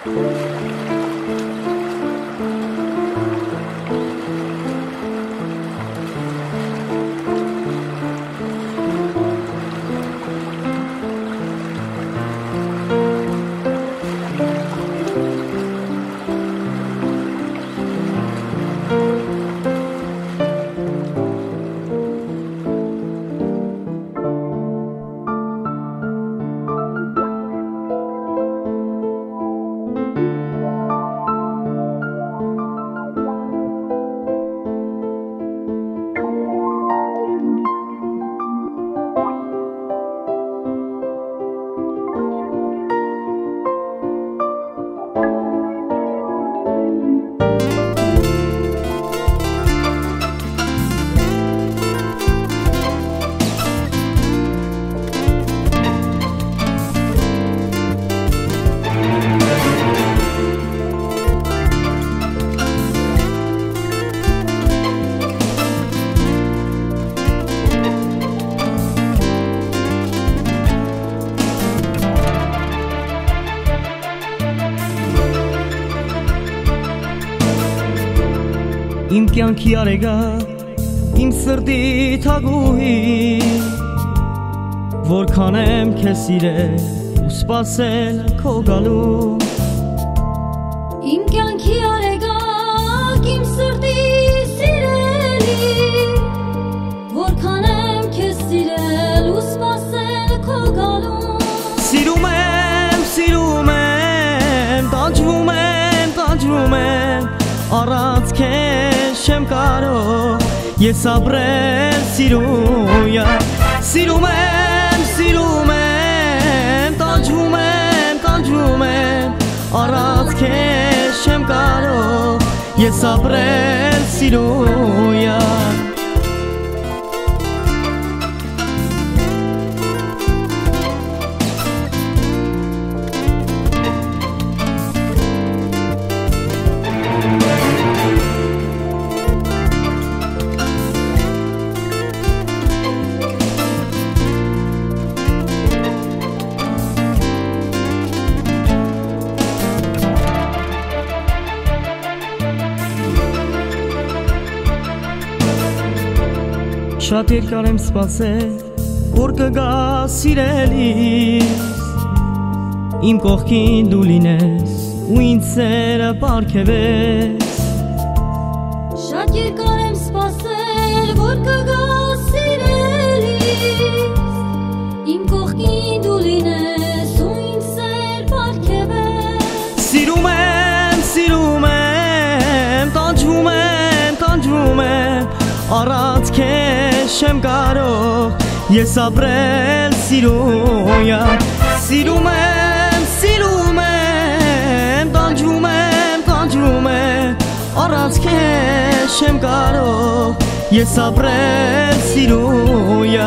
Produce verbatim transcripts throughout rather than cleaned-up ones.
Իմ կյանքի արեգա, իմ սրտի թագուհի, որքան եմ քեզ սիրել ու սպասել քո գալու։ Իմ կյանքի արեգա, իմ սրտի սիրելի, որքան եմ քեզ սիրել ու սպասել քո գալու։ Սիրում եմ, սիրում եմ, տանջվում եմ, տանջվում եմ, առանց քեզ չեմ կարող ես ապրել սիրույա։ Սիրում եմ, սիրում եմ, տանջվում եմ, տանջվում եմ, առանց քեզ չեմ կարող ես ապրել սիրույա։ Շատ երկար եմ սպասել, որ կգաս սիրելիս, իմ կողքին դու լինես ու ինձ սերը պարգևես։ Շատ երկար եմ սպասել, որ կգաս սիրելիս, իմ կողքին դու լինես ու ինձ սեր պարգևես։ Սիրում եմ, սիրում եմ, տանջվում եմ, տանջվում եմ, առանց քեզ չեմ կարող ես ապրել սիրույա։ Սիրում եմ, սիրում եմ, տանջվում եմ, տանջվում եմ, առանց քեզ չեմ կարող ես ապրել սիրույա։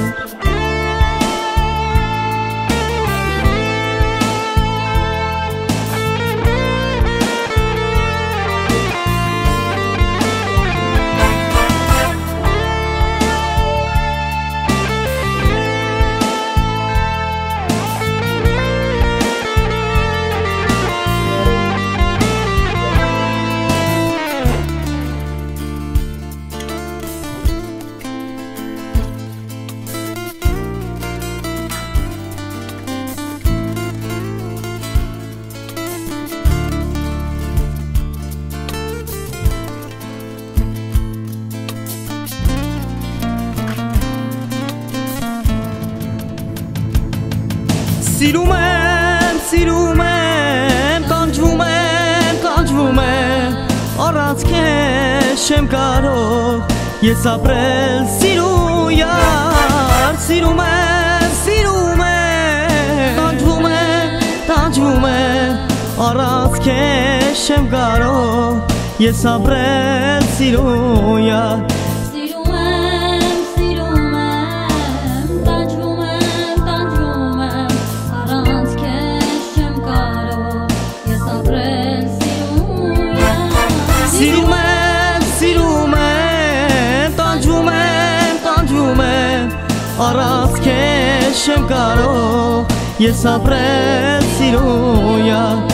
Սիրում եմ, սիրում եմ, տանջվում եմ, տանջվում եմ, առանց քեզ չեմ կարող ես ապրել սիրույա։ Սիրում եմ, սիրում եմ, տանջվում եմ, տանջվում եմ, առանց քեզ չեմ կարող ես ապրել սիրույա։ Սիրում եմ, սիրում եմ, տանջվում եմ, տանջվում եմ, առանց քեզ չեմ կարող ես ապրել սիրույա։